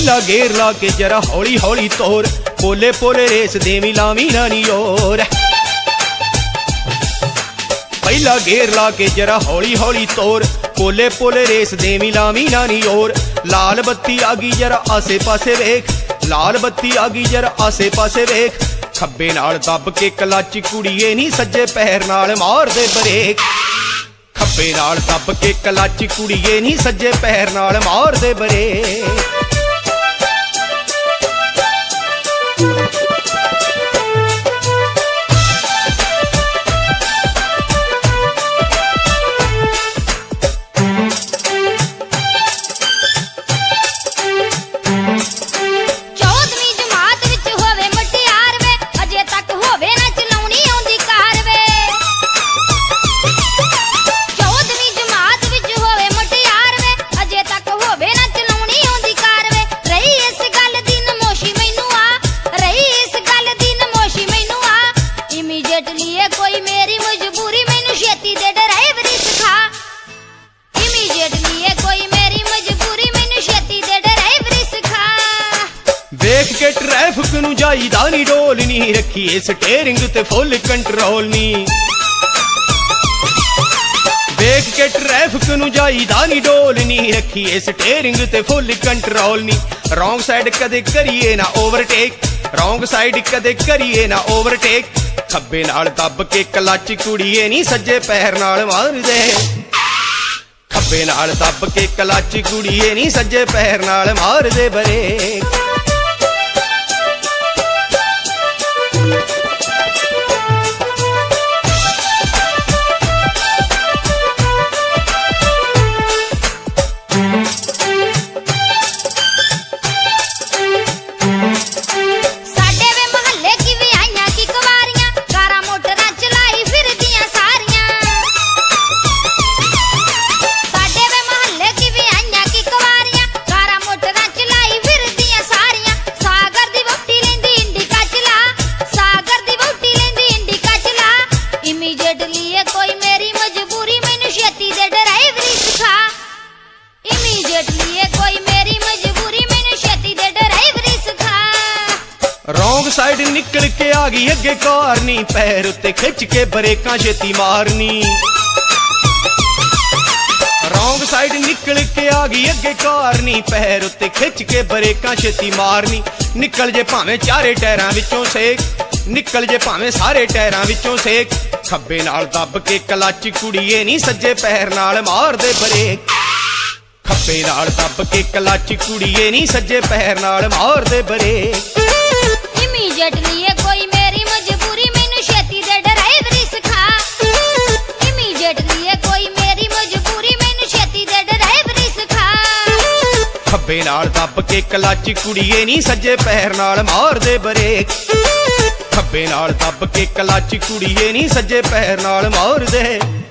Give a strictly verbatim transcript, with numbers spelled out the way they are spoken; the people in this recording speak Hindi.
पहला गेर ला के जरा हौली हौली तोर, पोले पोले रेस देवी लावी नानी और। पहला गेर ला के जरा हौली हौली तोर, पोले पोले रेस देवी लावी नानी और। लाल बत्ती आ गई जरा आसे पासे वेख, लाल बत्ती आ गई जरा आसे पासे वेख। खब्बे नाल दब के कलाची कुड़िए नी सज्जे पैर नाल मार दे ब्रेक। खब्बे नाल दब के कलाची कुड़िए नी सज्जे पैर नाल मार दे ब्रेक। देख के ट्रैफिक नू जाईदा नी डोल नी, रखिए स्टेरिंग ते फुल कंट्रोल नी। देख के ट्रैफिक नू जाईदा नी डोल नी, रखिए स्टेरिंग ते फुल कंट्रोल नी। रॉन्ग साइड कदे करिए ना ओवरटेक, रॉन्ग साइड कदे करिए ना ओवरटेक। खब्बे नाल दब के क्लच कुड़िए नी सज्जे पैर नाल मार दे। खब्बे नाल दब के क्लच कुड़िए नी सज्जे पैर नाल मार दे ब्रेक। रॉन्ग साइड निकल के आ गई अगे कार नी, पैर उत्ते खिच के ब्रेकां छेती मारनी। रॉन्ग साइड निकल के आ गई अगे कार नी, पैर उत्ते खिच के ब्रेकां छेती मारनी। निकल जे भावें चारे टायरां विचों सेक, निकल जे भावें सारे टायरां विचों सेक। खब्बे नाल दब के क्लच कुड़िए नी सज्जे पैर नाल मार दे ब्रेक। खब्बे नाल दब के क्लच कुड़िए नी सज्जे पैर नाल मार दे ब्रेक। इमीडिएटली कोई मेरी मजबूरी मैनू छेती दे ड्राइवरी सिखा। इमीडिएटली कोई मेरी मजबूरी मैनू छेती दे ड्राइवरी सिखा। खब्बे नाल दब के क्लच कुड़िए नी सज्जे पैर नाल मार दे ब्रेक। खब्बे नाल दब के क्लच कुड़िए नी सज्जे पैर नाल मार दे।